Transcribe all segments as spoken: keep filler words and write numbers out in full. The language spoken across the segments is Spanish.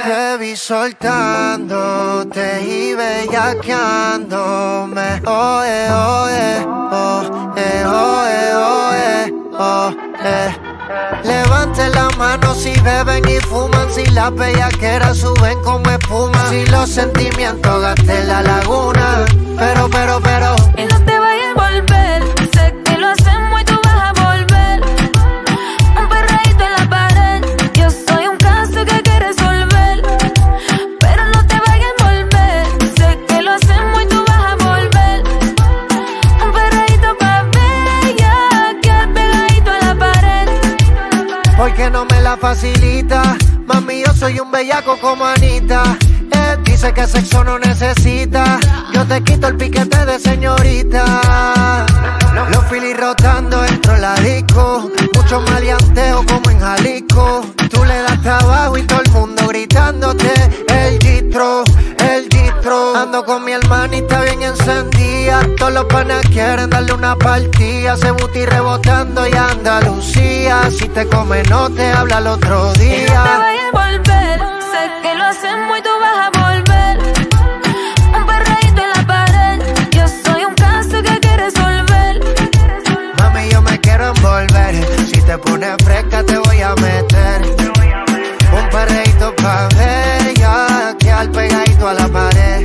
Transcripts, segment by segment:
Te vi soltándote y bellaqueándome. Oh, eh, oh, eh, oh, eh, oh, eh, oh, eh, oh, eh. Levanten la mano si beben y fuman, si las bellaqueras suben como espuma, si los sentimientos gasten la laguna. Pero, pero, pero y no te vayas a volver, sé que lo hacemos y tú vas a volver. Un perreíto en la pared, yo soy un caso que hay que resolver. Pero no te vayas a volver, sé que lo hacemos y tú vas a volver. Un perreíto pa' bella, que pegadito a la pared. porque no me la facilita. Mami, yo soy un bellaco como Anita. Eh, dice que sexo no necesita. Yo te quito el piquete de señorita. Los filis rotando dentro de la disco. Mucho maleanteo como en Jalisco. Tú le das trabajo y todo el mundo gritándote el gistro, el gistro. Ando con mi hermanita bien encendida. Todos los panas quieren darle una partida. Se booty rebotando y Andalucía. Si te come no te habla el otro día. Y no te vayas a volver, sé que lo hacemos y tú vas a volver. Un perreíto en la pared, yo soy un caso que hay que resolver. Mami, yo me quiero envolver. Si te pones fresca te voy a meter un perreíto pa' ver, ya que al pegadito a la pared.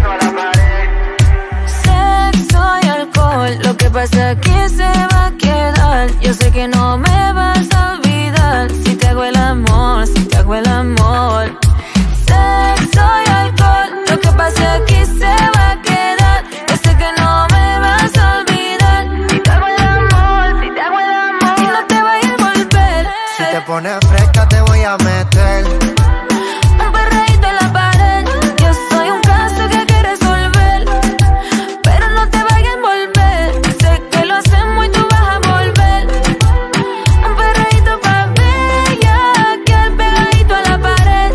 Sexo y alcohol, lo que pasa aquí se va a quedar. Yo sé que no me vas a olvidar. Si te hago el amor, si te hago el amor. Sexo y alcohol, lo que pasa aquí se va a quedar. Yo sé que no me vas a olvidar. Si te hago el amor, si te hago el amor. Y no te vayas a volver. Si te pones fresca te voy a meter un perreíto en la pared, yo soy un caso que hay que resolver. Pero no te vayas a envolver, sé que lo hacemos y tú vas a volver. Un perreíto pa' bella, que al pegadito a la pared.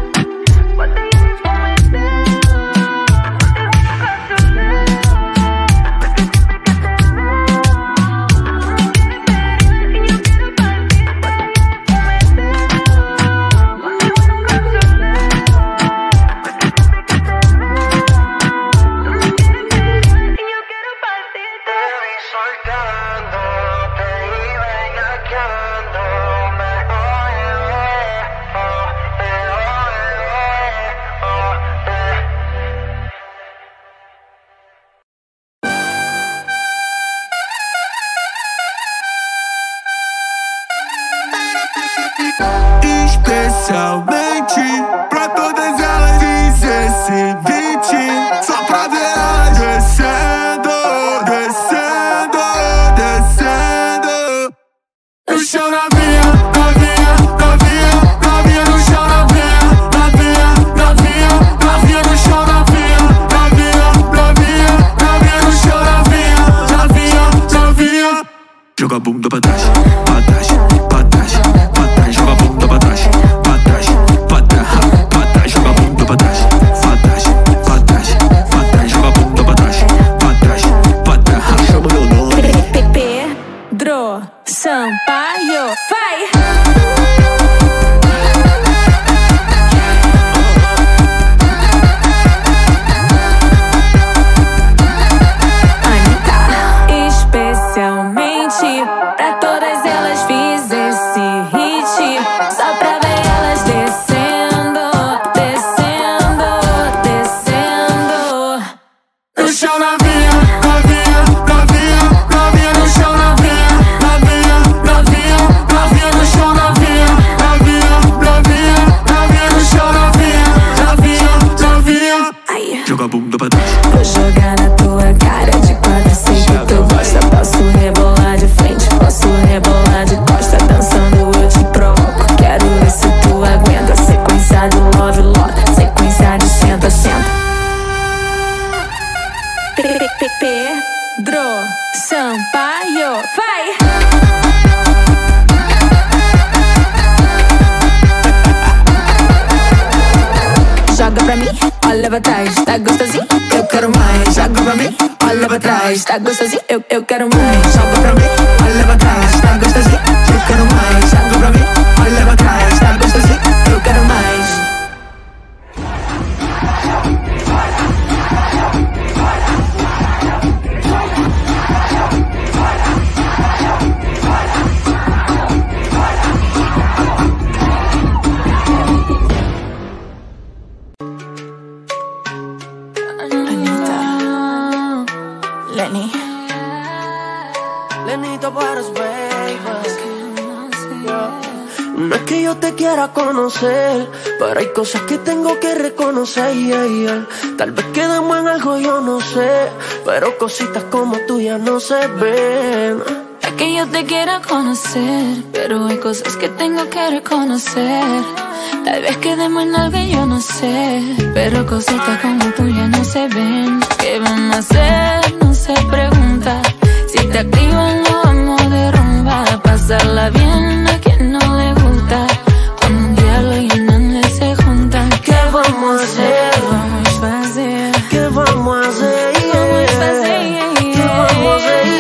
Especialmente pra todas elas fiz esse beat, só pra ver elas descendo, descendo, descendo no chão, novinha, novinha, novinha, novinha no chão, novinha, novinha, novinha, novinha no chão, novinha, novinha, novinha, novinha no chão, novinha, novinha, novinha. Joga a bunda pra trás, pra trás, pra trás, pra trás, joga a bunda pra trás, pra trás, pra trás, pra trás, joga a bunda pra trás, pra trás, pra trás, pra trás, joga a bunda pra trás, pra trás, pra trás, chama meu nome. Pedro Sampaio, vai! Especialmente pra todas elas fiz esse hit, só pra ver elas descendo, descendo, descendo No chão, novinha, novinha, novinha, novinha no chão, novinha, novinha, novinha, novinha no chão, novinha, novinha, novinha, novinha no chão, novinha, novinha, novinha. Ai. Joga a bunda pra trás. Vou jogar na tua cara de quatro, sei que tu gosta. Posso rebolar de frente, posso rebolar de costa. Dançando eu te provoco, quero ver se tu aguenta. Sequência de love, love, sequência de senta, senta. Pedro Sampaio, vai! Joga pra mim, olha pra trás, tá gostosinho? Eu quero mais. Joga pra mim, olha pra trás, tá gostosinho? Eu, eu quero mais. Joga pra mim, olha pra trás, tá gostosinho? Eu quero mais. Joga pra mim, olha pra trás, tá gostosinho? Eu quero mais. Lenny. Lenny Tavares, baby. Yeah. No es que yo te quiera conocer, pero hay cosas que tengo que reconocer, yeah, yeah. Tal vez quedemos en algo, yo no sé, pero cositas como tuyas no se ven. Es que yo te quiera conocer, pero hay cosas que tengo que reconocer. Tal vez quedemos en algo, yo no sé, pero cositas como tuyas no se ven. ¿Qué vamos a hacer? No se pregunta. Si te activan no vamos de rumba, a pasarla bien a quien no le gusta. Cuando un diablo y un ángel se juntan, ¿qué vamos a hacer? ¿Qué vamos a hacer? ¿Qué vamos a hacer? ¿Qué vamos a hacer? ¿Qué vamos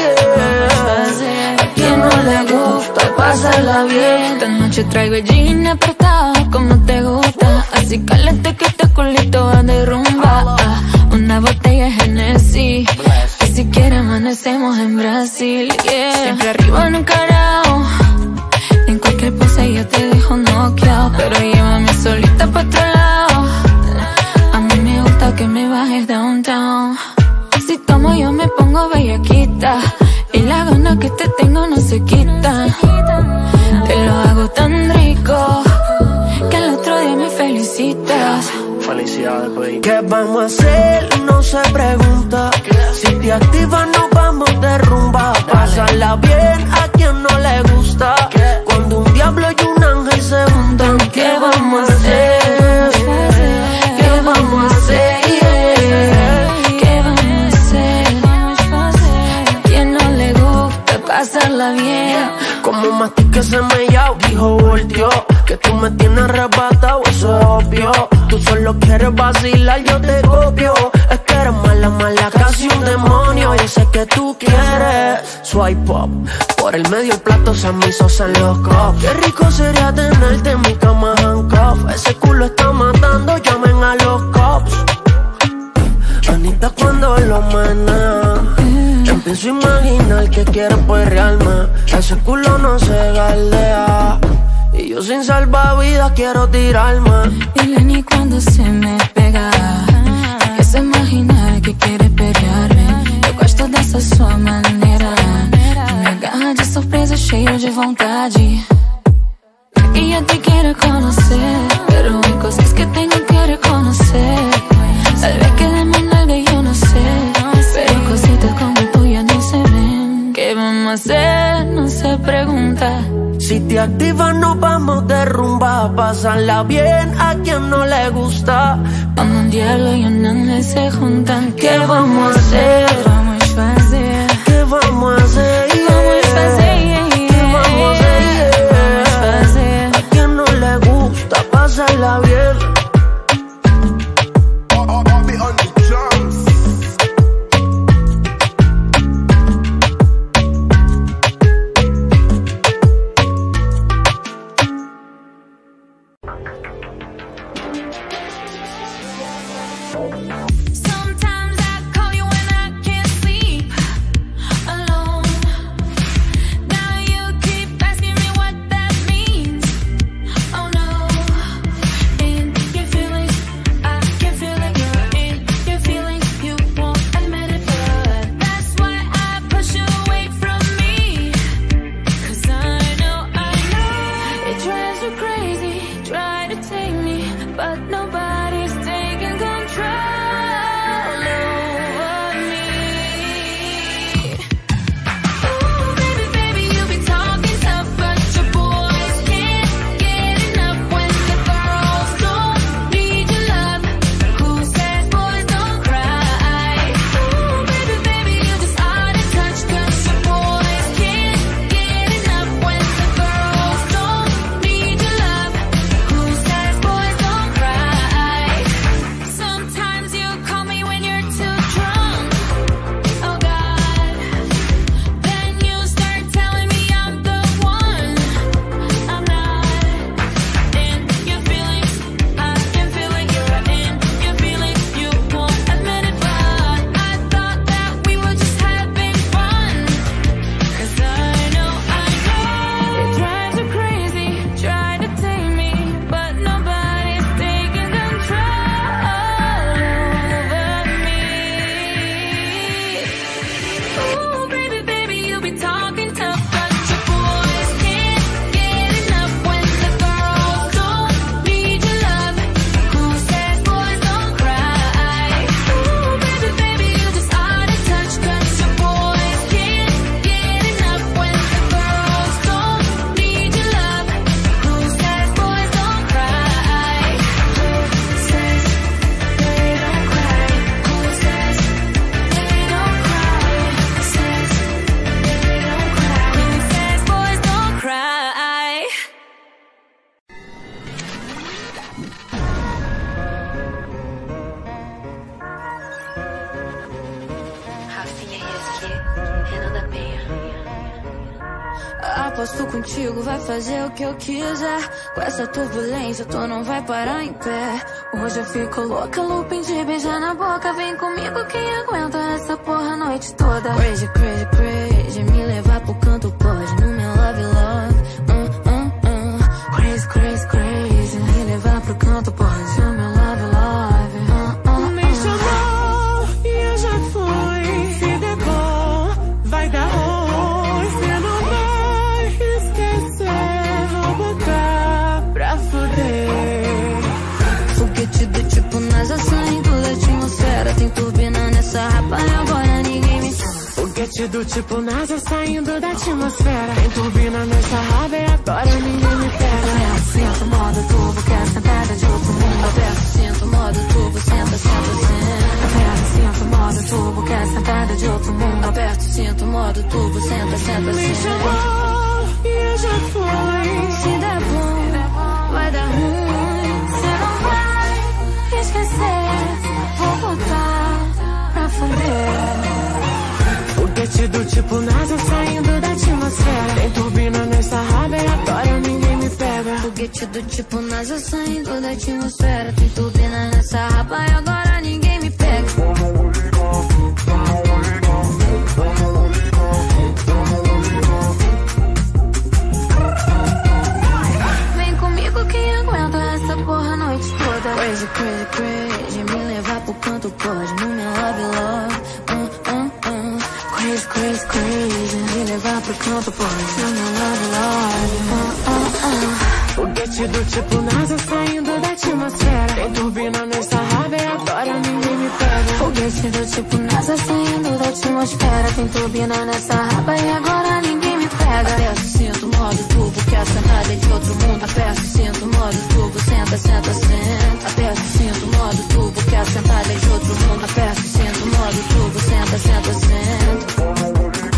a hacer? A quien no le gusta pasarla bien. Esta noche traigo el jean apretado como te gusta, así caliente que este culito va de rumba. Una botella de Genesis, y si quieres amanecemos en Brasil, yeah. Siempre arriba nunca abajo, en cualquier pose yo te dejo noqueado, pero llévame solita pa' otro lado. A mí me gusta que me bajes downtown. Si tomo yo me pongo bellaquita, y la gana que te tengo no se quita. Te lo hago tan rico que al otro día me felicitas. Felicidades, baby. ¿Qué vamos a hacer? No se pregunta. Si te activas nos vamos de rumba, pasarla bien a quien no le gusta. Cuando un diablo y un ángel se juntan, ¿qué vamos a hacer? ¿Qué vamos a hacer? ¿Qué vamos a hacer? A quien no le gusta pasarla bien. Como un mastique semellado, dijo volteó, que tú me tienes arrebatado, eso es obvio. Tú solo quieres vacilar, yo te copio. Es que eres mala, mala, casi un demonio. Yo sé que tú quieres swipe up, por el medio el plato samisos en los cups. Qué rico sería tenerte en mi cama handcuff. Ese culo está matando, llamen a los cops. Anita cuando lo menea, empiezo a imaginar que quiere perrearme. Ese culo no se galdea, y yo sin salvavidas quiero tirarme. Y Lenny cuando se me pega, empiezo a imaginar que quiere pelearme. Eu gosto dessa sua maneira, me agarra de surpresa, cheio de vontade. Y yo te quiero conocer, pero hay cosas que tengo que reconocer. Tal vez quedemos en algo y yo no sé, pero cositas como tuyas no se ven. ¿Qué vamos a hacer? No se pregunta. Si te activas nos vamos de rumba, a pasarla bien a quien no le gusta. Cuando un diablo y un ángel se juntan, ¿qué vamos a hacer? ¿Qué vamos a hacer? ¿Qué vamos a hacer? ¿Qué vamos a hacer? ¿Qué vamos a hacer? A quien no le gusta pasarla bien. Sometimes I call you when I can't Aposto contigo, vai fazer o que eu quiser. Com essa turbulência, tu não vai parar em pé. Hoje eu fico louca, looping de beijar na boca. Vem comigo, quem aguenta essa porra a noite toda. Crazy, crazy, crazy, me levar pro canto pode. No meu love, love, uh, uh, uh. Crazy, crazy, crazy, me levar pro canto pode. No meu love, love, uh, uh, uh. Me chamou e eu já fui. Se der bom, vai dar ruim. Se não vai esquecer, vou botar pra fuder. Foguete do tipo NASA saindo da atmosfera. Tem turbina nessa rapa e agora ninguém me... Foguete do tipo NASA saindo da atmosfera. Tem turbina nessa raba e agora ninguém me pega. Aperta, sinto, modo turbo, quer sentada de outro mundo. Aperta, sinto, modo turbo, senta, senta, senta. Aperta, sinto, modo turbo, quer sentada de outro mundo. Aperta, sinto, modo turbo, senta, senta, Me senta. chamou e eu já fui. Se der bom, vai dar ruim. Cê não vai esquecer, vou botar pra fuder. Foguete do tipo NASA saindo da atmosfera. Tem turbina nessa raba e agora ninguém me pega. Foguete do tipo NASA saindo da atmosfera. Tem turbina nessa raba e agora ninguém me pega. Vem comigo, quem aguenta essa porra a noite toda. Crazy, crazy, crazy, me levar pro canto pode. No meu love, love, uh, uh, uh. Crazy, crazy, crazy, me levar pro canto pode. No meu love, love, uh, uh, uh. Foguete do tipo NASA saindo da atmosfera. Tem turbina nessa raba e agora ninguém me pega. Foguete do tipo NASA saindo da atmosfera. Tem turbina nessa raba e agora ninguém me pega. Aperta o cinto, modo turbo, que a sentada é de outro mundo. Aperta o cinto, modo turbo, senta, senta, senta. Aperta o cinto, modo turbo, que a sentada é de outro mundo. Aperta o cinto, modo turbo, senta, senta, senta.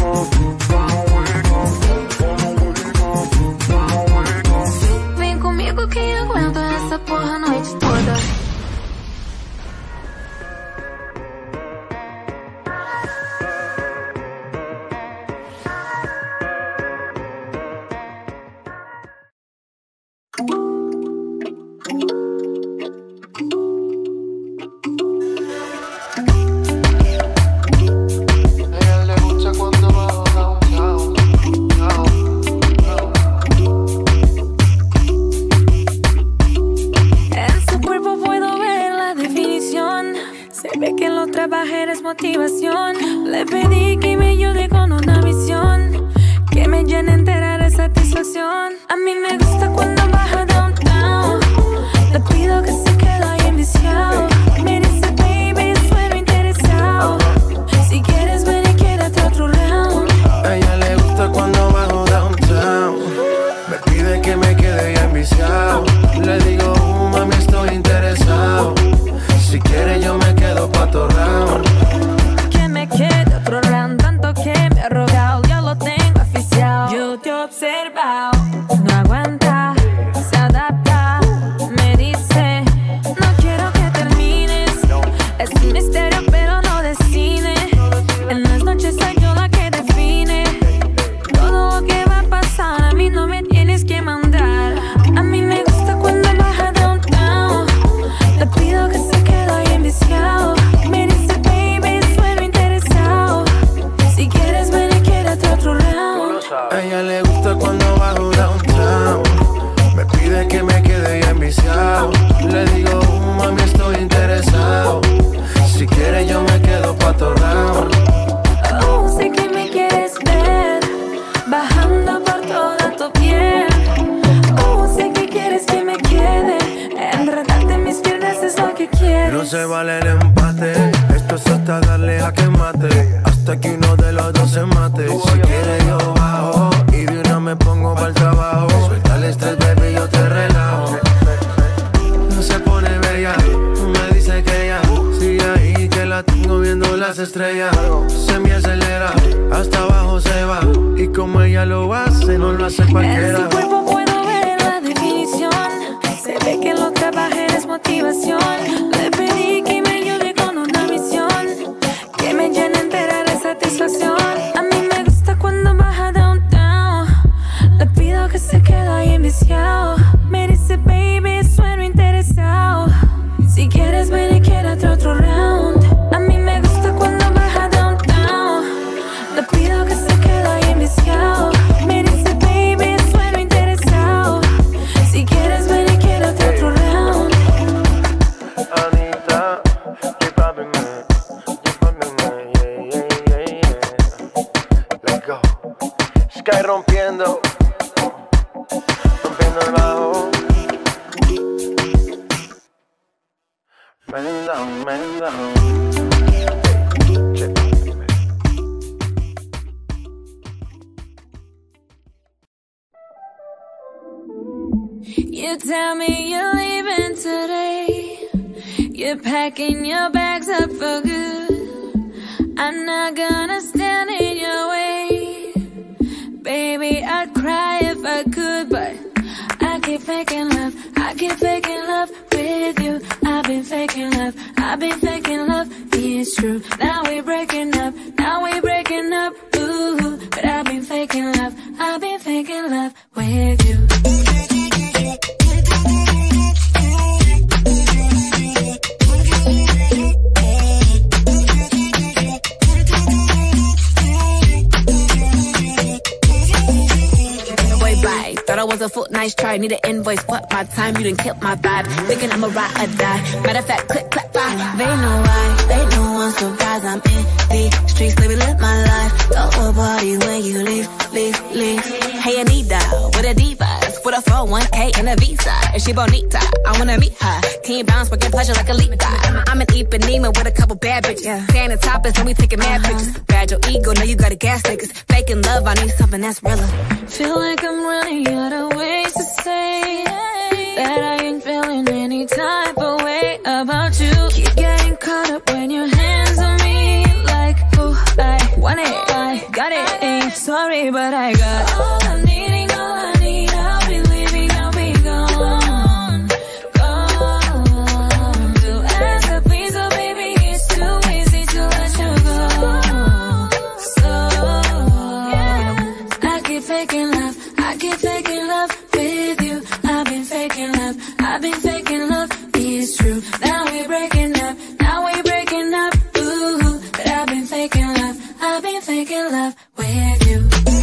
Vem comigo, quem aguenta essa porra a noite toda. Motivación, le pedí que me ayude con una misión que me llene entera de satisfacción. A mí me gusta cuando baja downtown, le pido que se quede ahí enviciado. Me dice baby, sueno interesado, si quieres ven y quédate otro round. A ella le gusta cuando bajo downtown, me pide que me quede ya enviciado. Le digo, uh, mami estoy interesado, si quiere yo me quedo pa' otro round. Quede otro round, tanto que me ha rogado, ya lo tengo oficial. Yo te he observado, no aguanta, se adapta, me dice, no quiero que termines. Es un misterio pero no de cine, en las noches soy yo la que define. Todo lo que va a pasar, a mí no me tienes que mandar. A mí me gusta cuando baja downtown, le pido que se quede ahí enviciado. Me dice baby, sueno interesado, si quieres ven y quédate otro round. A ella le gusta cuando bajo downtown, me pide que me quede ya enviciado. Le digo, uh, mami estoy interesado, si quiere yo me quedo pa' otro round. Oh, sé que me quieres ver, bajando por toda tu piel. Oh, sé que quieres que me quede, enredarte en mis piernas es lo que quieres. No se vale el empate, esto es hasta darle a que mate, hasta que uno de los dos se mate. Si quiere yo bajo y de una me pongo para el trabajo. Suelta el estrés, baby, yo te relajo. No se pone bella, me dice que ya sigue ahí, que la tengo viendo las estrellas. Se me acelera, hasta abajo se va, y como ella lo hace, no lo hace cualquiera. En su cuerpo puedo ver la definición, se ve que lo trabaja es motivación. Le pedí que me ayude con una misión que me llene entera de satisfacción. A mí me gusta enviciado. Me dice baby, sueno interesado. Si quieres ven y quédate otro round. A mí me gusta cuando baja downtown. Le pido que se quede ahí enviciado. Me dice baby, sueno interesado. Si quieres ven y quédate otro round. Anita, keep popping me, keep popping me, yeah, yeah, yeah, yeah. Let's go. Sky rompiendo, rompiendo el bajo. Man down, man down. You tell me you're leaving today. You're packing your bags up for good. I'm not gonna stand in your way. Baby, I'd cry if I could, but I keep faking love, I keep faking love with you. I've been faking love, I've been faking love, it's true. Now we're breaking up, now we're breaking up, ooh. But I've been faking love, I've been faking love with you. Thought I was a foot, nice try. Need an invoice, what my time, you done killed my vibe. Thinking I'ma ride or die. Matter of fact, click, clap, bye. They know why, they know I'm surprised. I'm in the streets, baby, live my life. Go a party when you leave, leave, leave. Hey Anita, with a divas, with a four oh one K and a visa. If she bonita, I wanna meet her. Teen bounce, working pleasure like a leap guy. I'm an Ipanema with a couple bad bitches. Yeah. Standing topless, and we taking mad uh-huh. pictures. Bad your ego, know you got a gas niggas. Faking love, I need something that's realer. Feel like I'm running out of ways to say that I ain't feeling any type of way about you. Keep getting caught up when your hands on me, like, oh, I want it, I got it, ain't sorry, but I got all I'm needing, all I need. I'll be leaving, I'll be gone, gone. To ask her please, oh baby, it's too easy to let you go. So, I keep faking love, I keep faking love with you. I've been faking love, I've been faking love, it's true. Now we're breaking up, now we're breaking up, ooh. But I've been faking love, I've been faking love with you.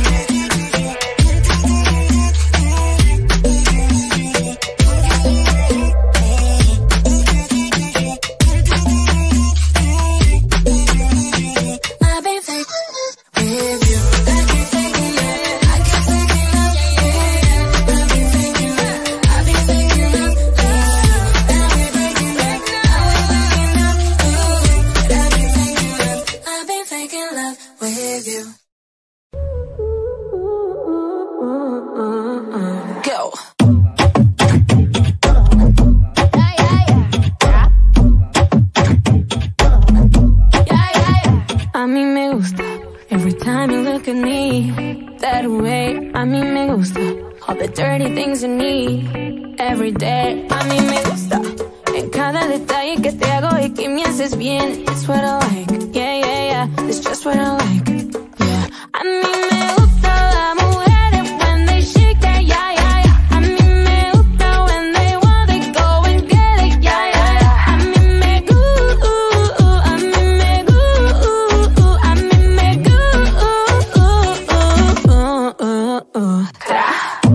Dirty things you need every day. A mí me gusta en cada detalle que te hago y que me haces bien. It's what I like, yeah, yeah, yeah. It's just what I like, yeah. A mí me gusta la mujeres when they shake that, yeah, yeah, yeah. A mí me gusta when they want to go and get it, yeah, yeah, yeah. A mí me gusta, a mí me gusta, a mí me gusta. Tra.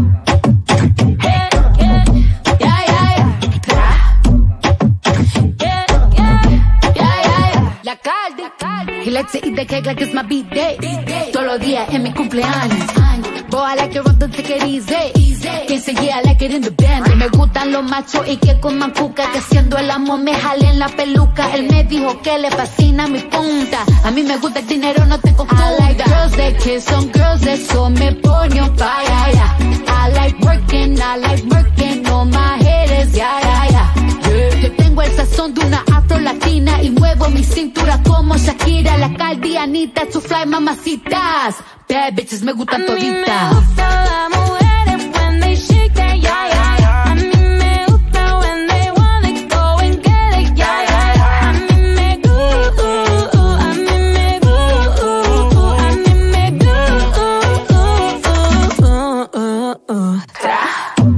Let's eat the cake like it's my B-day. Todos los días en mi cumpleaños. Boy, I like it rough, don't take it easy. Can't say yeah, I like it in the band. Me gustan los machos y que coman cuca. Que haciendo el amor me jalen la peluca. Él me dijo que le fascina mi punta. A mí me gusta el dinero, no te confundas. I like girls that kiss on girls, eso me pone on fire, yeah. I like working, I like working on my haters, yeah, yeah, yeah. Yo tengo el sazón de una afro latina y muevo mi cintura como Shakira, la caldianita, su fly mamacitas. Bad bitches me gustan toditas. A mí me gusta la mujeres when they shake that, yeah, yeah, yeah. A mí me gusta when they wanna go and get it, yeah, yeah, yeah. A mí me gusta, a mí me gusta, a mí me gusta.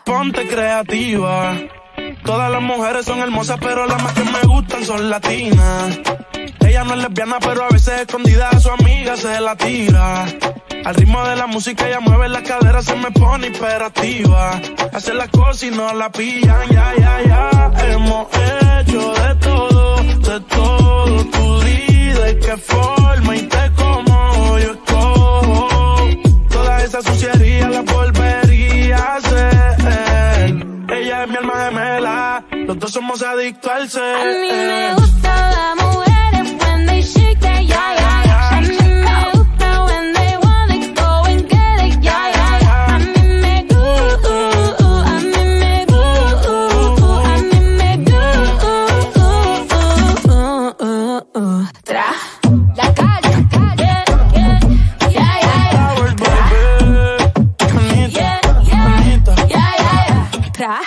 ponte creativa. Todas las mujeres son hermosas, pero las más que me gustan son latinas. Ella no es lesbiana, pero a veces escondida a su amiga se la tira. Al ritmo de la música ella mueve la cadera, se me pone imperativa. Hace las cosas y no la pillan, ya, ya, ya. Hemos hecho de todo, de todo. Tú di de qué forma y te como yo escojo. Toda esa suciería la volvería a hacer. Ella es mi alma gemela, los dos somos adictos al ser. A mí me gusta la mujeres when they shake that, yeah, yeah, yeah. A mí me gusta when they wanna go and get it, yeah, yeah, yeah. A mí me gusta, a mí me gusta, a mí me gusta. Tra, la calle, yeah, yeah, yeah, yeah, yeah. Yeah, yeah, yeah, yeah. Tra.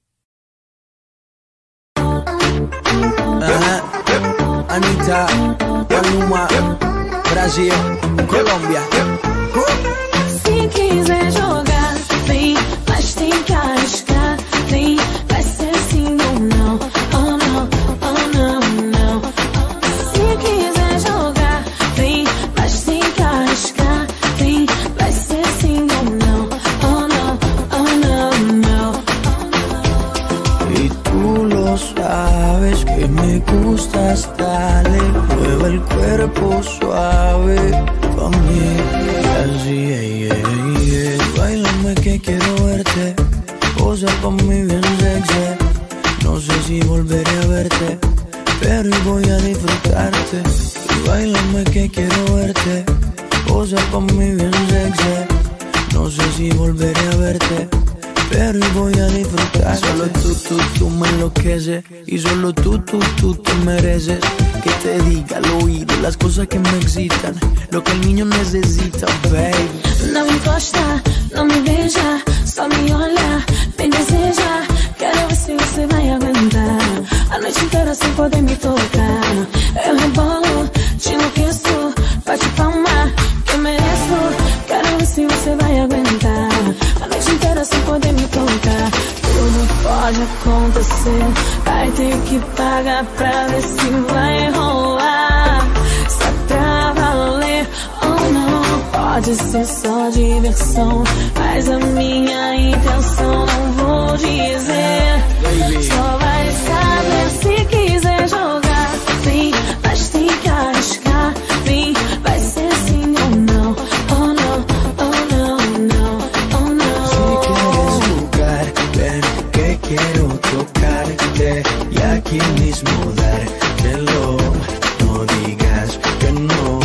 Anitta, Maluma, Brasil, Colômbia. Se quiser jogar, vem, mas tem que arriscar. Vem, vai ser sim ou não. Oh não, oh não, não. Se quiser jogar, vem, mas tem que arriscar. Vem, vai ser sim ou não. Oh não, oh não, não. Y tú lo sabes que me gustas, dale, mueve el cuerpo suave conmigo. Así, yeah, yeah, yeah. Báilame que quiero verte, posa con mi bien sexy. No sé si volveré a verte, pero hoy voy a disfrutarte. Y báilame que quiero verte, posa con mi bien sexy. No sé si volveré a verte, pero hoy voy a disfrutar. Solo tú, tú, tú me enloqueces. Y solo tú, tú, tú te mereces que te diga al oído las cosas que me excitan, lo que el niño necesita, baby. Não encosta, não me beija, só me olha, me deseja. Quero ver se você vai aguentar a noite inteira sem poder me tocar. Eu rebolo, te enlouqueço, bate palma, que eu mereço. Quero ver se você vai aguentar a noite inteira sem poder me tocar. Tudo pode acontecer, vai ter que pagar pra ver se vai rolar. Se é pra valer ou não, pode ser só diversão, mas a minha intenção não vou dizer. Só vai saber se quiser jogar. Vem, mas tem que arriscar. Vem, vai ser sim ou não. Oh não, oh não, não, oh não. Si quieres jugar, ven que quiero tocarte y aquí mismo dártelo. No digas que no.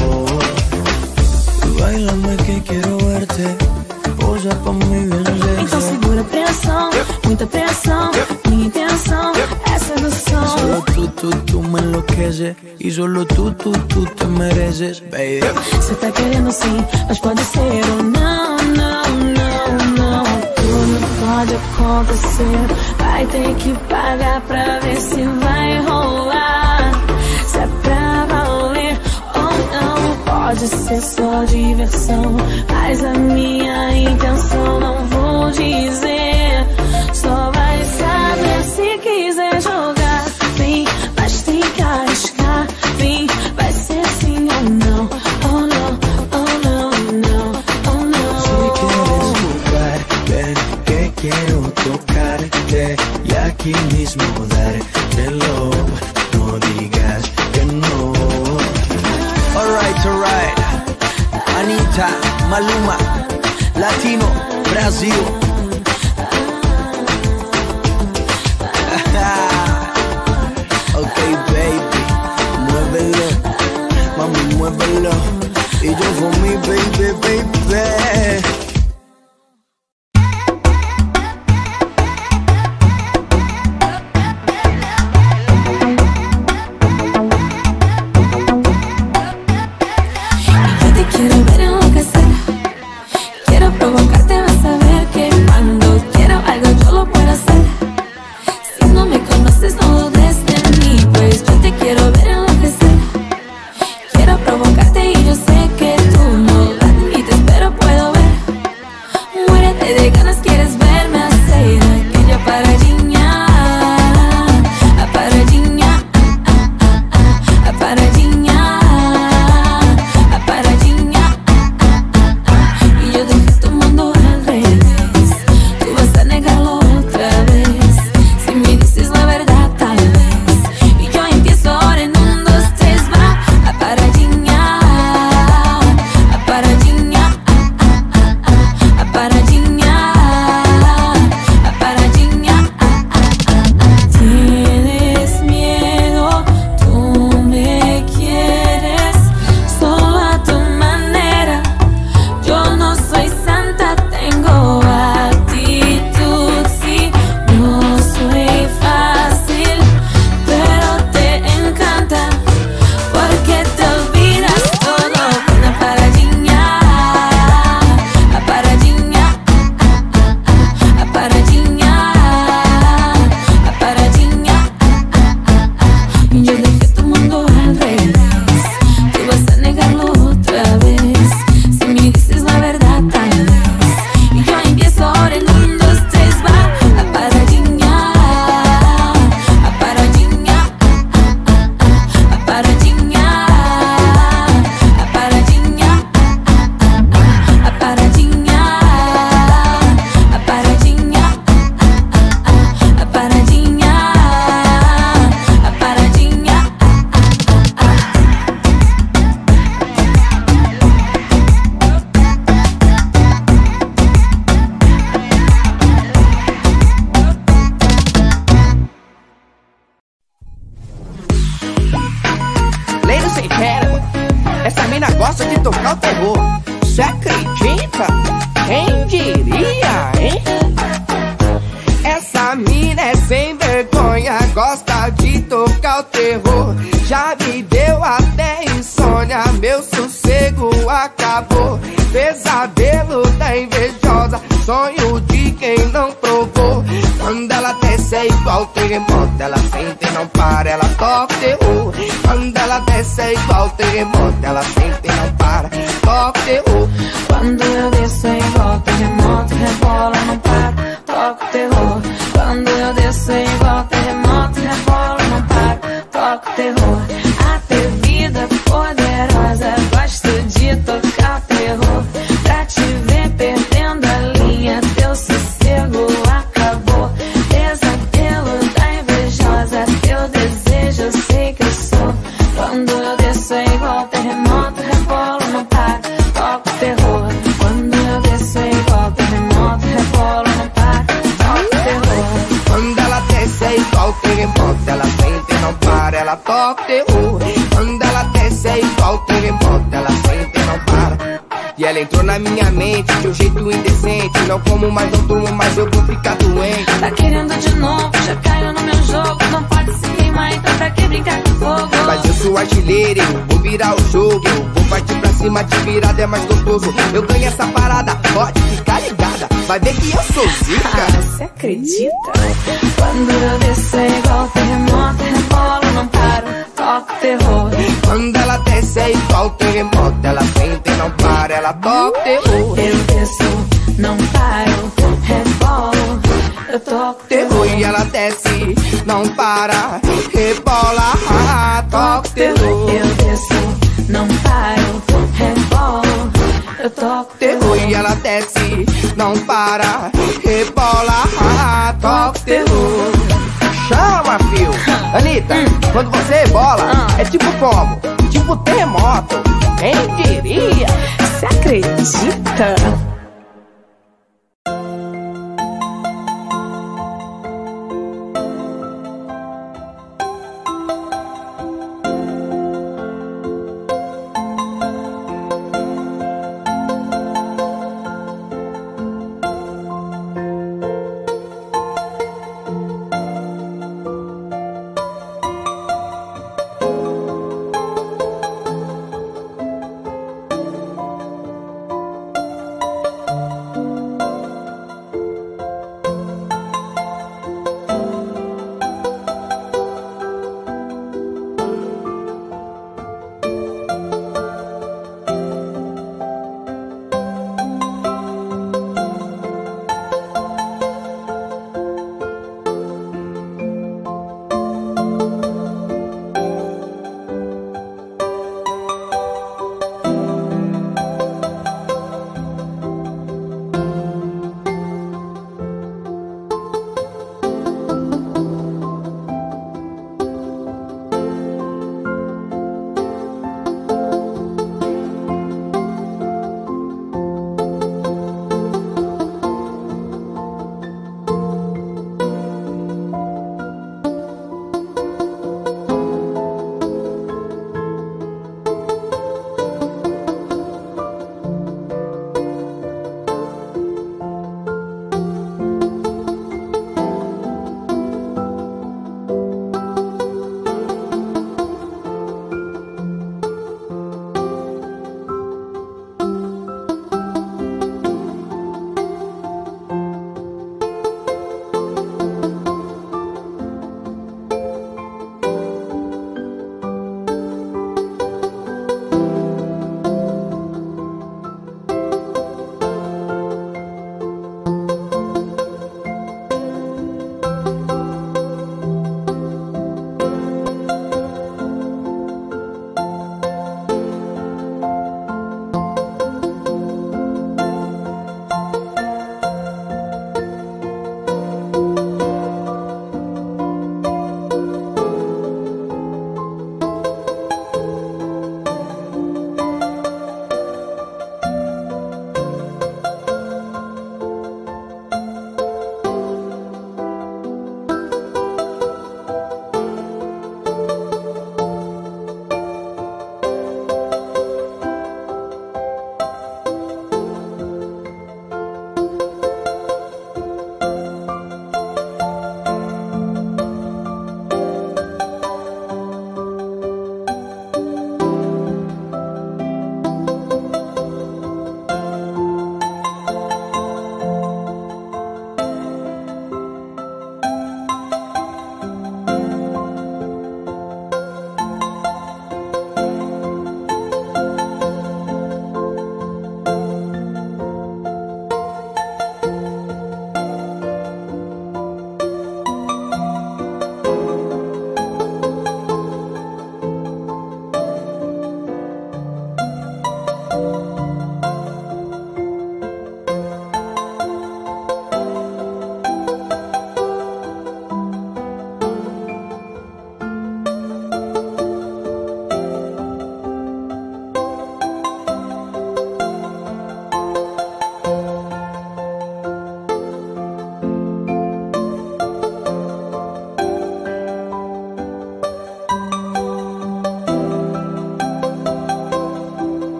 Báilame que quiero verte, posa pa' mi bien sexy. Então segura a pressão, muita pressão. Minha intenção é sedução. Solo tú, tú, tú me enloqueces. Y solo tú, tú, tú te mereces, baby. Cê tá querendo sim, mas pode ser ou não, não, não, não. Tudo pode acontecer, vai ter que pagar pra ver se vai rolar. Se é pra valer ou não, pode ser só diversão, mas a minha intenção não vou dizer. Só vai saber se quiser jogar. Vem, mas tem que arriscar. Vem, vai ser sim ou não. Oh não, oh não, não, oh não. Si quieres jugar, ven que quiero tocarte y aquí mismo dártelo. No digas que no. Alright, alright. Anitta, Maluma, Latino, Brasil. Ok, baby, muévelo, mami, muévelo. Y yo for mi baby, baby. Yo te quiero ver enloquecer, quiero provocarte, vas a ver que cuando quiero algo yo lo puedo hacer. Si no me conoces no dudes de mí, pues yo te quiero ver enloquecer. Quiero provocarte y yo sé que tú no vas y te espero. gosta de tocar o terror. Cê acredita? Quem diria, hein? Essa mina é sem vergonha, gosta de tocar o terror. Já me deu até insônia, meu sossego acabou. Pesadelo da invejosa, sonho de quem não provou. Quando ela desce é igual terremoto, ela sente e não para, ela toca o terror. Quando ela desce é igual terremoto, ela sente e não para, toca o terror. Quando eu desço é igual terremoto, rebola, não para, toca o terror. Quando eu desço é igual terremoto, rebola, não para, toca o terror. Atrevida, poderosa, gosto de tocar o terror. Pra te ver perdendo a linha, teu sossego acabou. Pesadelo da invejosa, teu desejo eu sei que eu sou. Quando eu desço é igual terremoto, rebola, não para, toca o terror. Quando eu desço é igual terremoto, rebola, não para, toca o terror. Quando ela desce é igual terremoto, ela sente e não para, ela toca o terror. Quando ela desce é igual terremoto, ela sente e não para. E ela entrou na minha mente de um jeito indecente. Não como mais, não durmo mais, eu vou ficar doente. Tá querendo de novo, já caiu no meu jogo. Não pode se queimar, então pra que brincar com fogo? Mas eu sou artilheiro, eu vou virar o jogo. Eu vou partir pra cima, de virada é mais gostoso. Eu ganho essa parada, pode ficar ligada. Vai ver que eu sou zica. Ah, você acredita? Quando eu desço é igual terremoto, rebola, não paro, toca o terror. Quando ela desce é igual terremoto, ela sente e não para, ela toca o terror. Eu desço, não paro, rebolo, eu toco o terror. E ela desce, não para, rebola, ah, toca o terror. Eu desço, não paro, rebolo, eu toco o terror. E ela desce, não para, rebola, ah, toca o terror. Chama, fio. Anitta, quando você rebola, é tipo como? Tipo terremoto. Quem diria? Você acredita?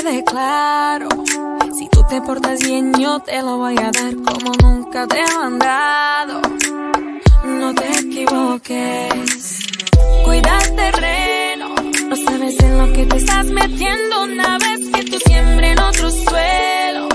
quede claro, si tú te portas bien yo te lo voy a dar como nunca te he mandado. No te equivoques, cuida el terreno, no sabes en lo que te estás metiendo una vez que tú siembres en otro suelo.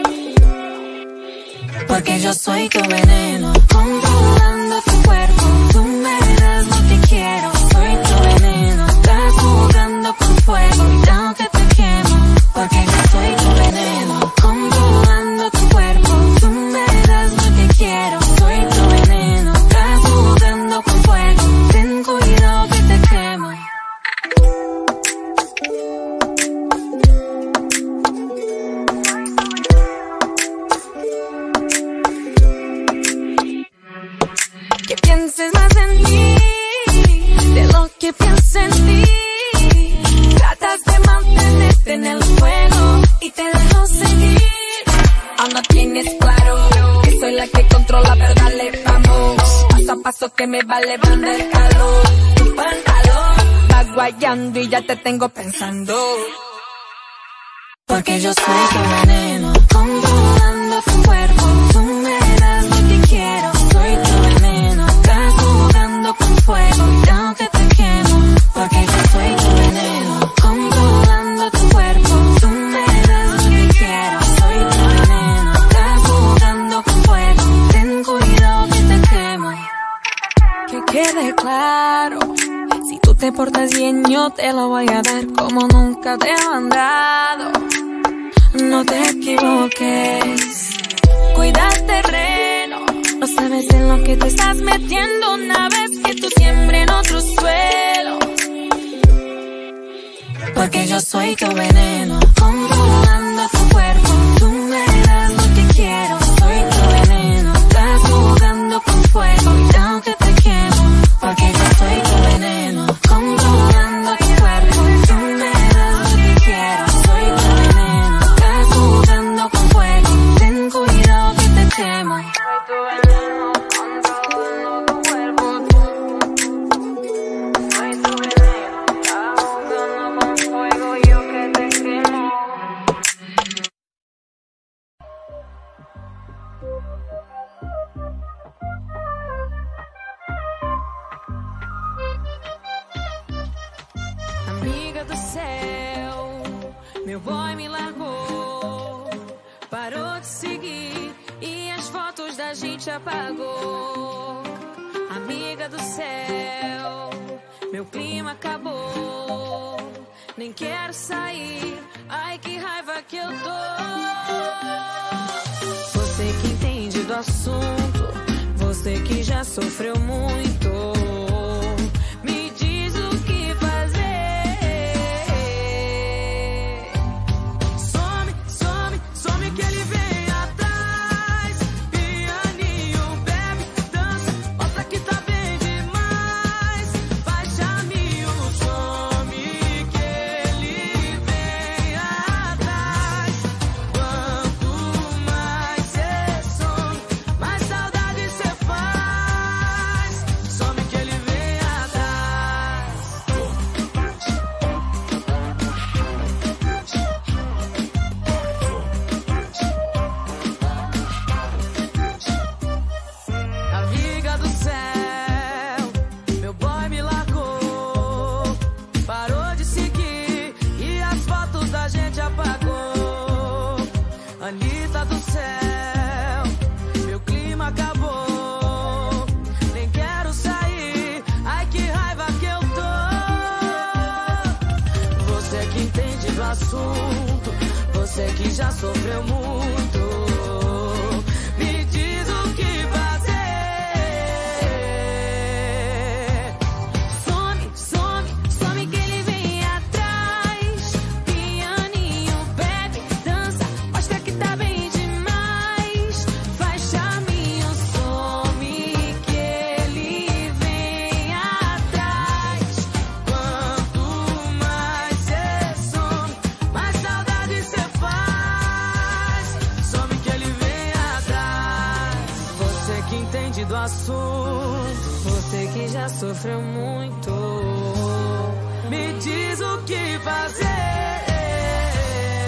Porque yo soy tu veneno, controlando tu cuerpo, tú me das lo que quiero. Soy tu veneno, estás jugando con fuego, cuidado que te quemo. Porque yo soy tu veneno, controlando tu cuerpo, tú me das lo que quiero. Soy tu veneno, estás jugando con fuego, ten cuidado que te quemo. Que pienses más en mí de lo que pienso en ti. Tratas de mantenerte en el juego y te dejo seguir. Aún no tienes claro que soy la que controla, pero dale, vamos. Paso a paso que me va elevando el calor. Tu pantalón va guayando y ya te tengo pensando. Porque yo soy tu veneno, controlando tu cuerpo, tú me das lo que quiero. Soy tu veneno, estás jugando con fuego, cuidado que te quemo. Porque yo soy tu veneno, controlando tu cuerpo, tú me das lo que quiero. Soy tu veneno, estás jugando con fuego, ten cuidado que te quemo. Que quede claro, si tú te portas bien yo te lo voy a dar como nunca te he mandado. No te equivoques, cuida el terreno, no sabes en lo que te estás metiendo una vez que tú siembres en otro suelo. Porque yo soy tu veneno, controlando tu cuerpo, tú me das lo que quiero. Soy tu veneno, estás jugando con fuego, cuidado que te quemo. Porque yo soy tu veneno, controlando tu cuerpo, tú me das lo que quiero. Soy tu veneno, estás jugando con fuego, ten cuidado que te quemo. Soy tu veneno, controlando tu cuerpo. Soy tu veneno, estás jugando con fuego, yo que te quemo. Amiga do céu, meu boy me largou, parou de seguir e as fotos da gente apagou. Amiga do céu, meu clima acabou, nem quero sair, ai que raiva que eu tô. Você que entende do assunto, você que já sofreu muito, me diz o que fazer. Some, some, some que ele vem atrás. Pianinho, bebe, dança, mostra que tá bem demais. Faz chaminho, some que ele vem atrás. Quanto mais cê some, mais saudade cê faz. Some que ele vem atrás. Amiga do céu, meu boy me largou, parou de seguir e as fotos da gente apagou. Anitta do céu, meu clima acabou, nem quero sair, ai que raiva que eu tô. Você que entende do assunto, você que já sofreu muito, me diz o que fazer. Some, some, some que ele vem atrás. Pianinho, bebe, dança, mostra que tá bem demais. Faz chaminho, some que ele vem atrás. Quanto mais cê some, mais saudade cê faz. Some que ele vem atrás. Você que entende do assunto, você que já sofreu muito, me diz o que fazer.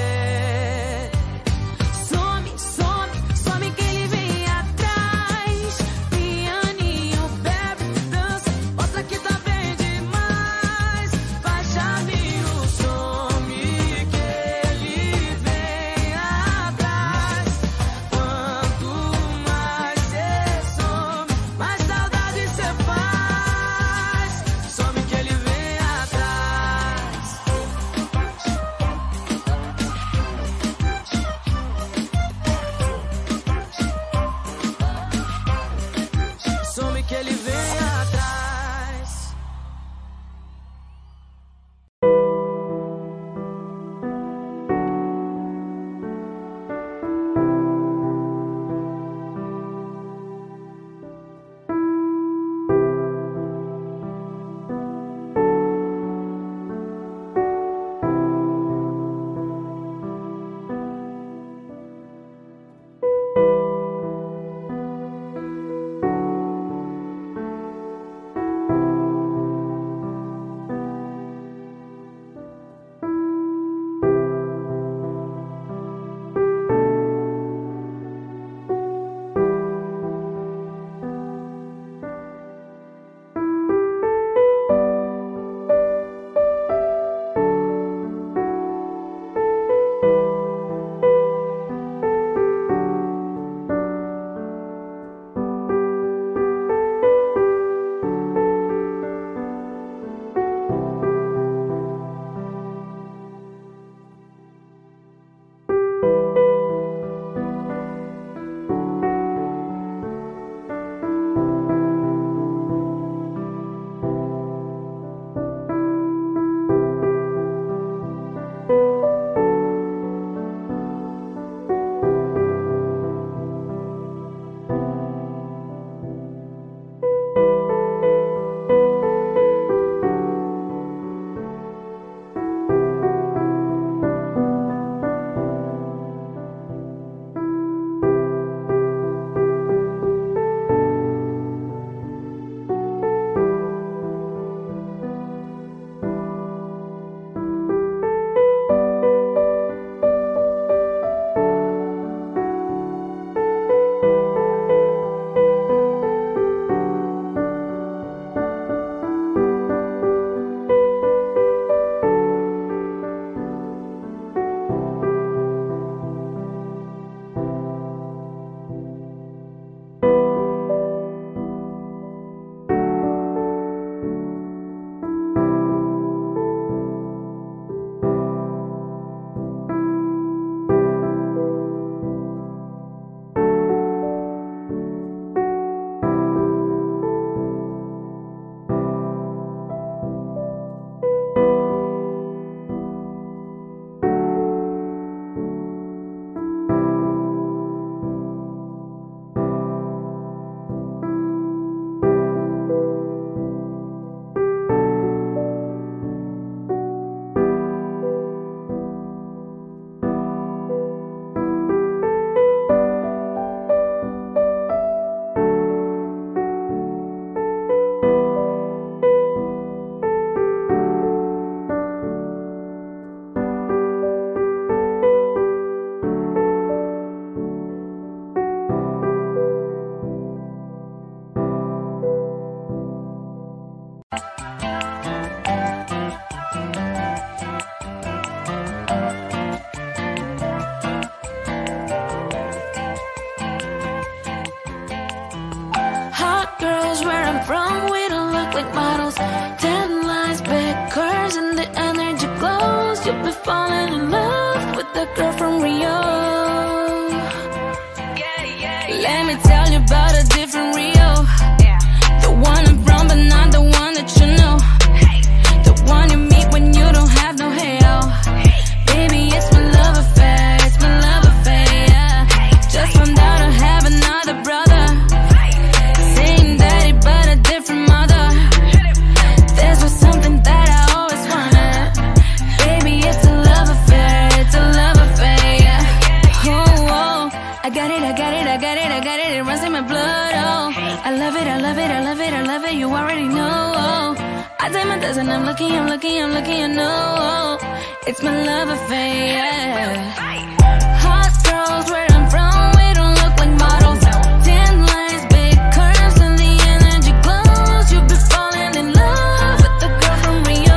runs in my blood, oh. I love it, I love it, I love it, I love it, you already know, oh. I take my dozen, I'm lucky, I'm lucky, I'm lucky, I know, oh. It's my love affair, yeah. Hot girls where I'm from, we don't look like models. Ten lines, big curves, and the energy glows. You'll be falling in love with the girl from Rio.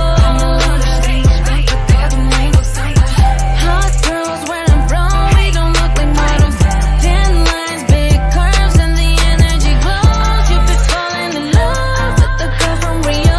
Hot girls where I'm from, we don't look like models. Ten lines, big curves, and the energy glows. You'll be falling in love with the girl from Rio.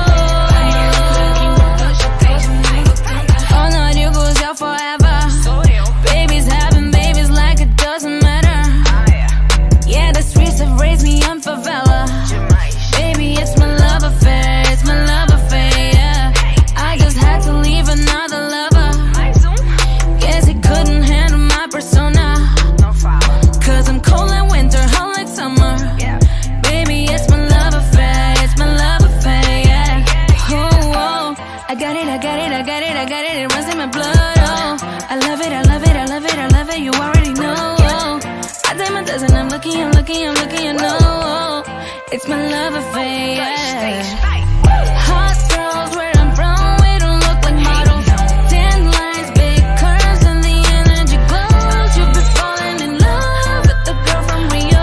All night you goes out forever. Babies having babies like it doesn't matter. Yeah, the streets have raised me on favela. Baby, it's my love affair, it's my love affair, yeah. I just had to leave another lover. Guess he couldn't handle my persona. Cause I'm cold like winter, hot like summer. Baby, it's my love affair, it's my love affair, yeah. Oh, oh. I got it, I got it, I got it, I got it, it runs in my blood, oh. I love it, I love it, I love it, I love it, you already know, oh. I take my dozen, I'm lucky, I'm lucky, I'm lucky, I know, oh. It's my love affair, yeah. Hot girls where I'm from, we don't look like models. Ten lines, big curves, and the energy glows. You'll be falling in love with the girl from Rio.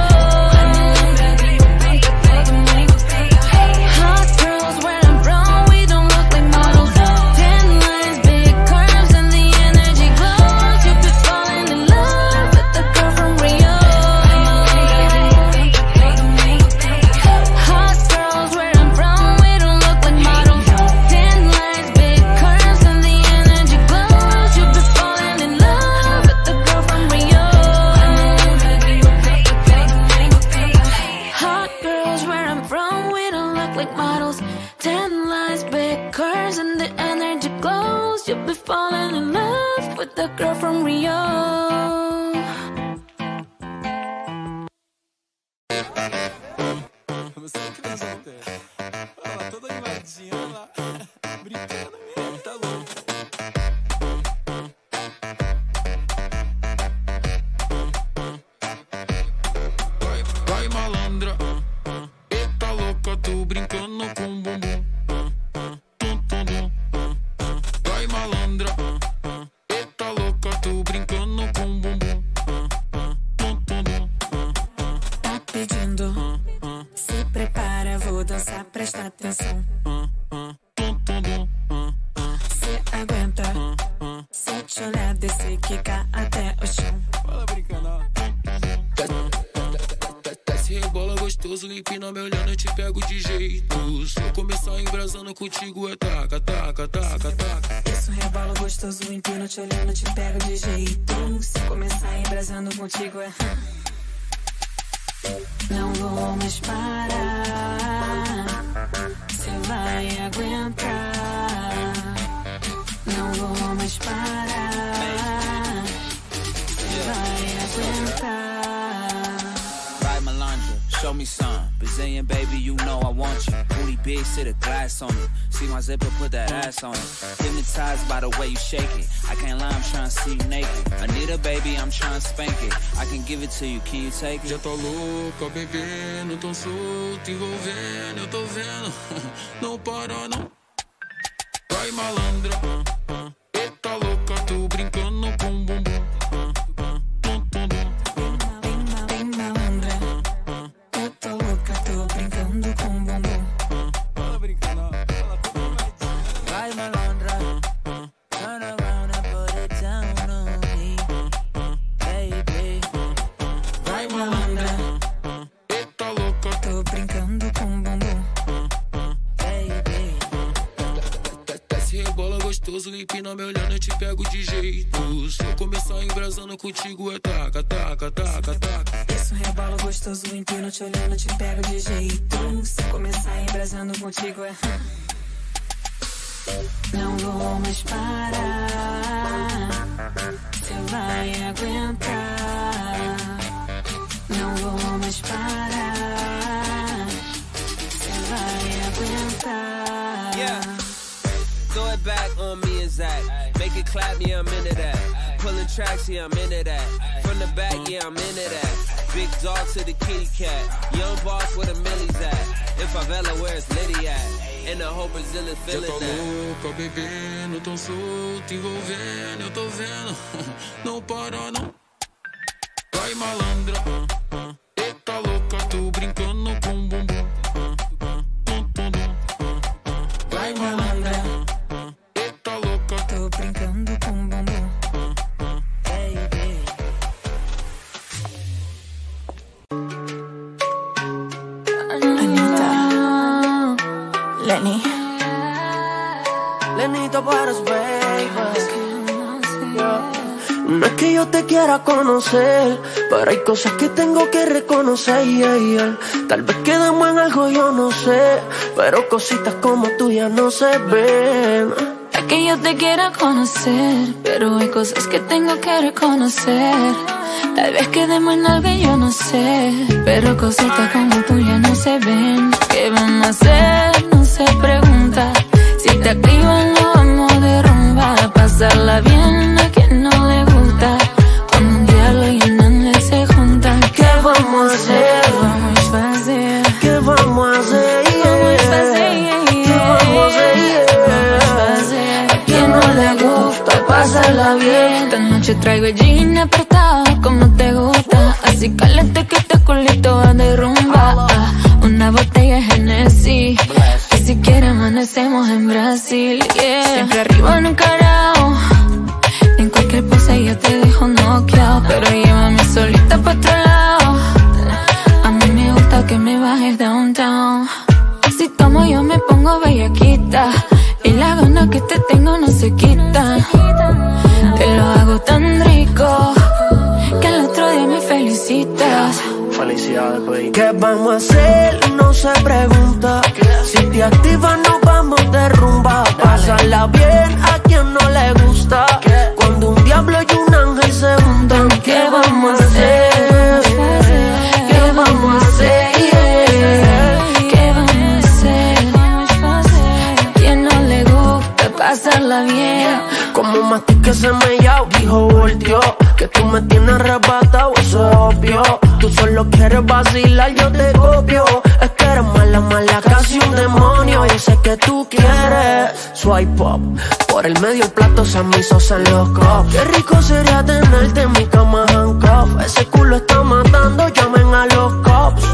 Hot girls where I'm from, we don't look like models. Ten lines, big curves, and the energy glows. You'll be falling in love with the girl from Rio. Hot girls where I'm from, we don't look like models. Ten lines, big curves, and the energy glows. You'll be falling in love with the girl from Rio. Hot girls where I'm from, we don't look like models. Ten lines, big curves, and the energy glows. You'll be falling in love with the girl from Rio. Você é criança até. Olha lá, toda animadinha, olha lá. Brincando mesmo, tá louco. Vai, vai malandra. Eita louca, tô brincando com bumbum. Tum, tum, tum. Vai malandra. Eita louca, tô brincando com bumbum. Tum, tum, tum. Tá pedindo, se prepara, vou dançar, presta atenção. Se aguenta, se eu te olhar, descer, quicar até o chão. Fala brincando, ó. Desce, rebola gostoso, empina me olhando, eu te pego de jeito. Se eu começar embrasando contigo, é taca, taca, taca, taca. Isso rebola gostoso, empino, te olhando, te pego de jeito. Se começar embrasando contigo é... Não vou mais parar, cê vai aguentar. Não vou mais parar, cê vai aguentar. Right, Melandra, show me some. Brazilian baby, you know I want you. Booty big, sit a glass on it. See my zipper, put that ass on it. Hypnotized by the way you shake it. I can't lie, I'm trying to see you naked. Anita, baby, I'm trying to spank it. I can give it to you, can you take it? Já tô louca, bebendo, tão solto, envolvendo, eu tô vendo. Não para, não. Vai malandra. Eita louca, tô brincando com bumbum. Tum, tum, tum. Bem malandra, eu tô louca, tô brincando com bumbum. Fala brincando, ó. Vai, malandra. Turn around and put it down on me, baby. Vai malandra. Eita louca, tô brincando com bumbum. Baby. Desce, rebola gostoso, empina me olhando, eu te pego de jeito. Se eu começar embrasando contigo, é taca, taca, taca, taca. Isso rebola gostoso, empino, te olhando, te pego de jeito. Se começar embrasando contigo é... Não vou mais parar, cê vai aguentar. Não vou mais parar, cê vai aguentar. Yeah. Throw it back on me and Zach. Make it clap, yeah, I'm into that. Pulling tracks, yeah, I'm into that. From the back, yeah, I'm into that. Big dog to the kitty cat. Young boss where the millies at. In favela where it's Liddy at. And the whole Brazil is feeling that. Já tá louca, bebendo, tão solto, envolvendo, eu tô vendo. Não para não. Vai malandra, uh, uh. Eita louca, tô brincando com o bumbum. Uh, uh, tum, tum, uh, uh. Vai malandra, uh, uh. Eita louca, tô brincando com o bumbum. Uh, uh. Baby. Anita, Lenny, Lenito para su baby. Yeah. No es que yo te quiera conocer, pero hay cosas que tengo que reconocer, yeah, yeah. Tal vez quedamos en algo, yo no sé, pero cositas como tuyas no se ven. Es que yo te quiera conocer, pero hay cosas que tengo que reconocer. Tal vez quedemos en algo, yo no sé, pero cositas como tuyas no se ven. ¿Qué vamos a hacer? No se pregunta. Si te activan lo vamos de rumba, a pasarla bien a quien no le gusta. Cuando un diablo y un ángel se juntan, ¿qué vamos a hacer? Vamos a hacer. ¿Qué vamos a hacer? Vamos a hacer. ¿Qué vamos a hacer? A quien no le gusta, pasarla bien. Esta noche traigo el jean apretado como te gusta, así caliente que este culito va de rumba. Ah, una botella de Hennessy, y si quieres amanecemos en Brasil, yeah. Siempre arriba en un carajo, en cualquier pose yo te dejo noqueado, pero llévame solita pa' otro lado. A mí me gusta que me bajes downtown. Si tomo yo me pongo bellaquita, y la gana que te tengo no se quita. Te lo hago tan rico que al otro día me felicitas. Felicidades, baby. ¿Qué vamos a hacer? No se pregunta. Si te activas nos vamos de rumba, pasarla bien a quien no le gusta. Cuando un diablo y un ángel se juntan, ¿qué vamos a hacer? ¿Qué vamos a hacer? ¿Qué vamos a hacer? A quien no le gusta pasarla bien. Como un mastique semellado, dijo volteó. Que tú me tienes arrebatado, eso es obvio. Tú solo quieres vacilar, yo te copio. Es que eres mala, mala, casi un demonio. Yo sé que tú quieres swipe up. Por el medio el plato se me hizo en los cups. Qué rico sería tenerte en mi cama handcuff. Ese culo está matando, llamen a los cops.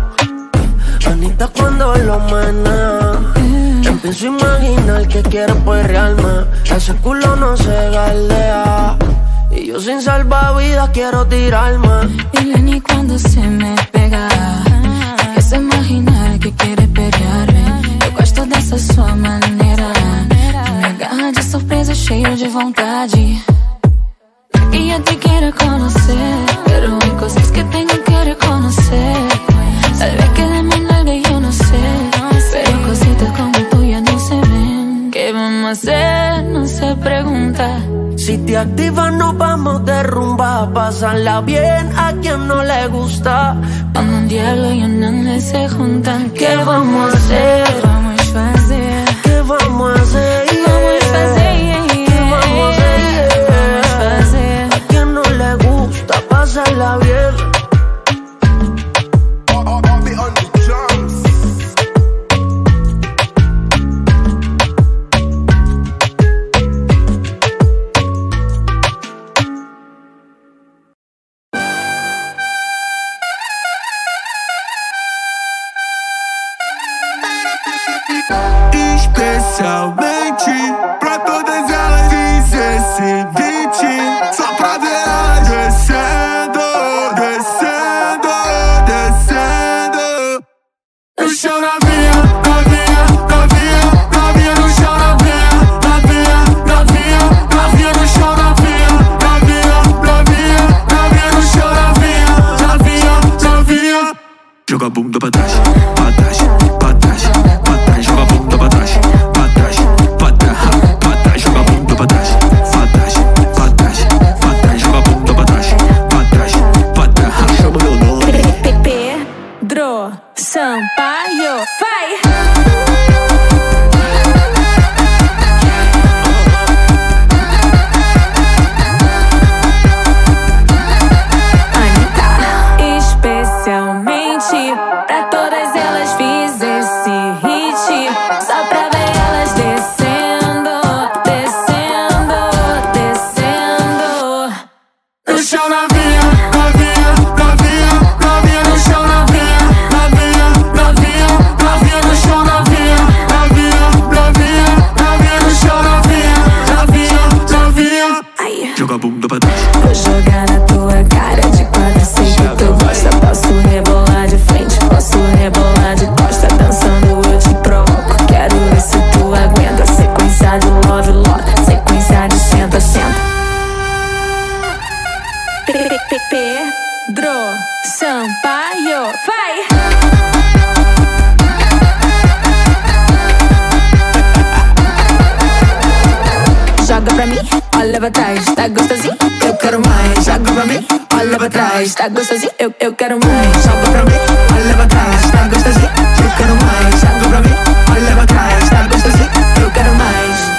Anita cuando lo menea, empiezo a imaginar que quiere perrearme. Ese culo no se galdea, y yo sin salvavidas quiero tirarme. Y Lenny cuando se me pega, empiezo a imaginar que quiere pelearme. Eu gosto dessa sua maneira, me agarra de surpresa, cheio de vontade. Y yo te quiero conocer, pero hay cosas que tengo que reconocer. Tal vez quedemos en algo y yo no sé, pero cositas como tuyas no se ven. ¿Qué vamos a hacer? No se pregunta. Si te activas nos vamos de rumba, pasarla bien a quien no le gusta. Cuando un diablo y un ángel se juntan, ¿qué vamos a hacer? Vamos a hacer. ¿Qué vamos a hacer? Vamos a hacer. ¿Qué vamos a hacer? A quien no le gusta, pasarla bien. Especialmente pra todas elas fiz esse beat só pra ver elas descendo, descendo, descendo no chão, novinha, novinha, novinha, novinha no chão, novinha, novinha, novinha, novinha no chão, novinha, novinha, novinha, novinha no chão, novinha, novinha, novinha. Joga a bunda pra trás, pra trás, pra trás, pra trás, joga a bunda pra trás. Sampaio, vai! Anitta, chão, novinha, novinha, novinha, novinha no chão, novinha, novinha, novinha, novinha no chão, novinha, novinha, novinha, novinha no chão, novinha, novinha, novinha. Joga a bunda pra trás. Vou jogar na tua cara de quatro, sei que tu gosta. Posso rebolar de frente, posso rebolar de costa. Dançando eu te provoco, quero ver se tu aguenta. Sequência de love, love, sequência de senta, senta. Pedro Sampaio, vai! Joga pra mim, olha pra trás, tá gostosinho? Eu quero mais. Joga pra mim, olha pra trás, tá gostosinho? Eu, eu quero mais. Joga pra mim, olha pra trás, tá gostosinho? Eu quero mais. Joga pra mim, olha pra trás, tá gostosinho? Eu quero mais.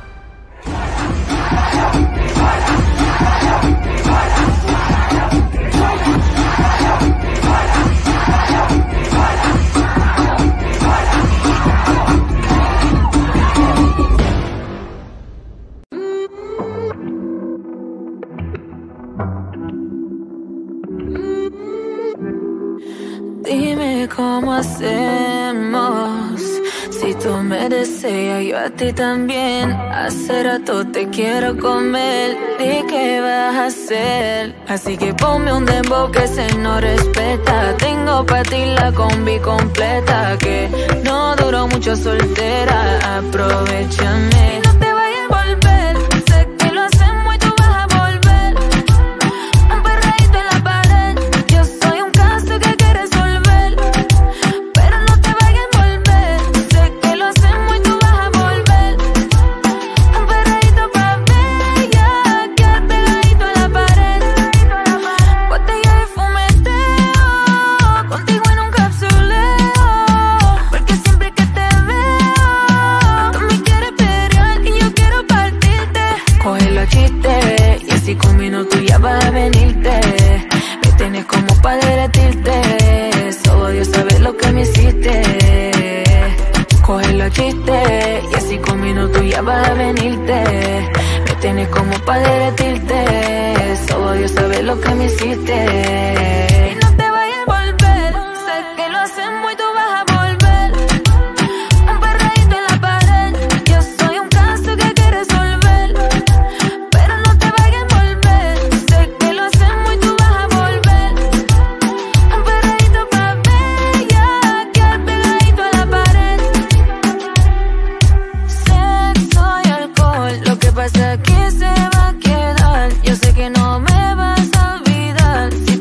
Dime cómo hacemos. Si tú me deseas, yo a ti también. Hace rato te quiero comer. Di qué vas a hacer. Así que ponme un dembow que se no respeta. Tengo pa' ti la combi completa. Que no duró mucho soltera. Aprovechame. No te vayas a volver. Sé que lo hacemos y tú vas a volver. Un perreíto en la pared. Yo soy un caso que hay que resolver. Pero no te vayas a volver. Sé que lo hacemos y tú vas a volver. Un perreíto pa' bella. Quedar pegadito en la pared. Botella de fumeteo. Contigo en un capsuleo. Porque siempre que te veo, tú me quieres pelear y yo quiero partirte. Coge los chistes y así con minutos ya vas a venirte. Me tienes como pa' derretirte. Solo Dios sabe lo que me hiciste. Coge los chistes y así con minutos ya vas a venirte. Me tienes como pa' derretirte. Solo Dios sabe lo que me hiciste. Y no te vayas a volver. Sé que lo hacemos y tú vas a volver. Un perreíto en la pared. Yo soy un caso que hay que resolver. Pero no te vayas a volver. Sé que lo hacemos y tú vas a volver. Un perreíto pa' bella. Quedar pegadito a la pared. Sexo y alcohol. Lo que pasa aquí se va a quedar. Yo sé que no me vas a olvidar. Si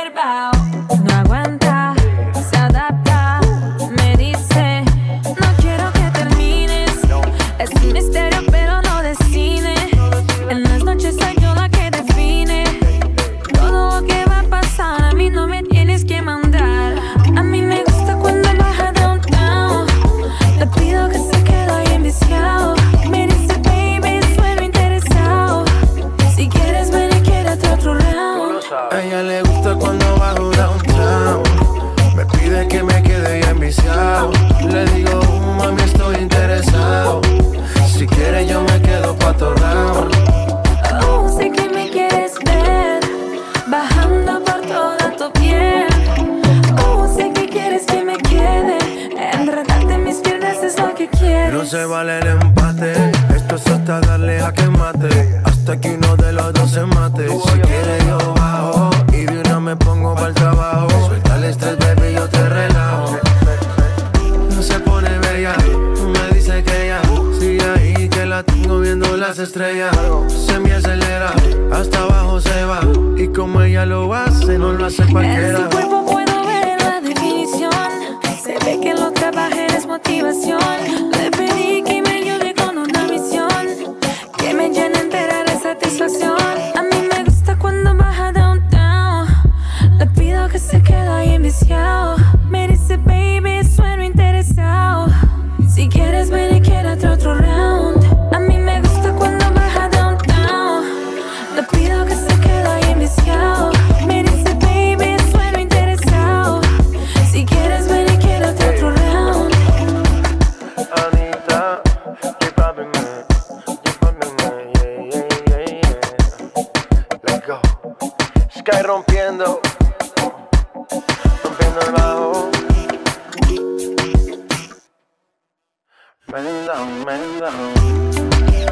verbal. No aguanta, se adapta, me dice, no quiero que termines. Es un misterio pero no de cine. En las noches soy yo la que define todo lo que va a pasar. A mí no me tienes que mandar. A mí me gusta cuando baja downtown. Le pido que se quede ahí enviciado. Me dice baby, sueno interesado. Si quieres ven y quédate otro round. A ella le gusta cuando bajo downtown. Me pide que me quede ya enviciado. Le digo, mami, estoy interesado. Si quieres yo me quedo pa' otro round. Oh, sé que me quieres ver bajando por toda tu piel. Oh, sé que quieres que me quede. Enredarte en mis piernas es lo que quieres. No se vale el empate. Esto es hasta darle a que mate. Hasta que uno de los dos se mate. Si quieres yo bajo y de una me pongo para el trabajo. Suelta el estrés, baby, yo te relajo. No se pone bella, me dice que ya sigue ahí, que la tengo viendo las estrellas. Se me acelera, hasta abajo se va. Y como ella lo hace, no lo hace cualquiera. En su cuerpo puedo ver la definición. Se ve que lo trabaja es motivación. Le pedí que me ayude con una misión que me llene entera de satisfacción. A mí me gusta cuando baja downtown. Le pido que se quede ahí enviciado. Me dice baby, sueno interesado. Si quieres ven y quédate otro round. A mí me gusta cuando baja downtown. Le pido que se quede ahí enviciado. Me dice baby, sueno interesado. Si quieres ven y quédate otro round. Anita, keep popping me, keep popping me, yeah, yeah, yeah, yeah. Let's go. Sky rompiendo, rompiendo el bajo. Man down, man down.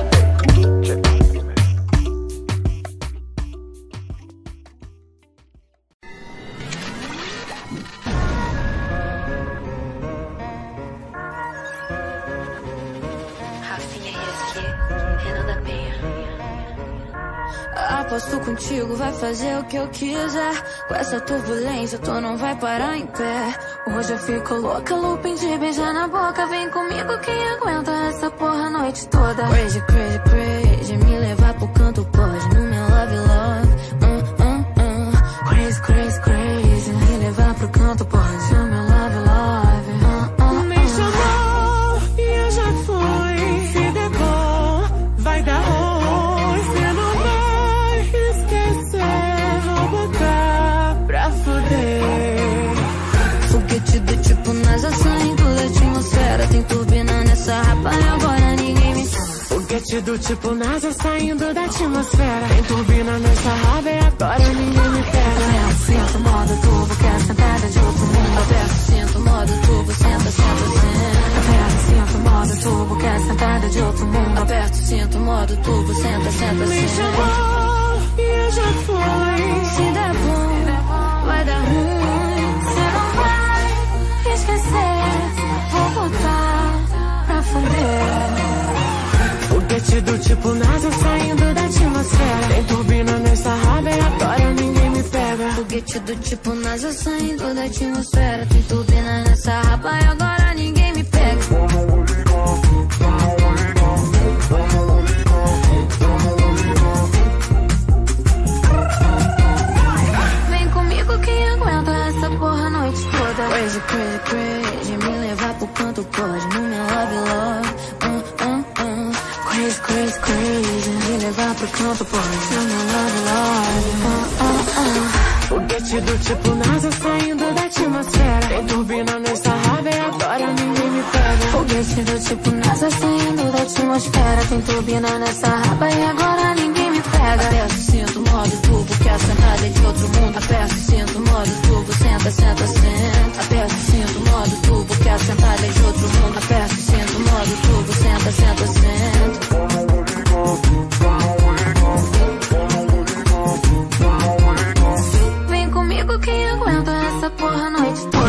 Aposto contigo, vai fazer o que eu quiser. Com essa turbulência, tu não vai parar em pé. Hoje eu fico louca, looping de beijar na boca. Vem comigo, quem aguenta essa porra a noite toda. Crazy, crazy, crazy, me levar pro canto pode. No meu love, love, uh, uh, uh. Crazy, crazy, crazy, me levar pro canto pode. No meu love, love, uh, uh, uh. Me chamou e eu já fui. Se der bom, vai dar ruim. Cê não vai esquecer, vou botar pra fuder. Foguete do tipo NASA saindo da atmosfera. Tem turbina nessa rapa e agora ninguém me... Foguete do tipo NASA saindo da atmosfera. Tem turbina nessa raba e agora ninguém me pega. Aperta, sinto, modo turbo, quer sentada de outro mundo. Aperta, sinto, modo turbo, senta, senta, senta. Aperta, sinto, modo turbo, quer sentada de outro mundo. Aperta, sinto, modo turbo, senta, senta, Me senta. chamou e eu já fui. Se der bom, vai dar ruim. Cê não vai esquecer, vou voltar pra fuder. Foguete do tipo NASA saindo da atmosfera. Tem turbina nessa raba e agora ninguém me pega. Foguete do tipo NASA saindo da atmosfera. Tem turbina nessa raba e agora ninguém me pega. Vem comigo quem aguenta essa porra a noite toda. Crazy, crazy, crazy, me levar pro canto pode. No meu love, love, uh, uh, uh. Crazy, crazy, crazy, me levar pro canto pode. No meu love, love, uh, uh, uh. Foguete do tipo NASA saindo da atmosfera. Tem turbina nessa raba e agora ninguém me pega. Foguete do tipo NASA saindo da atmosfera. Tem turbina nessa raba e agora ninguém me pega. Aperta o cinto, modo turbo, quer sentada de outro mundo. Aperta o cinto, modo turbo, senta, senta, senta. Aperta o cinto, modo turbo, quer sentada de outro mundo. Aperta o cinto, modo turbo, senta, senta, senta. Vem comigo quem aguenta essa porra a noite toda.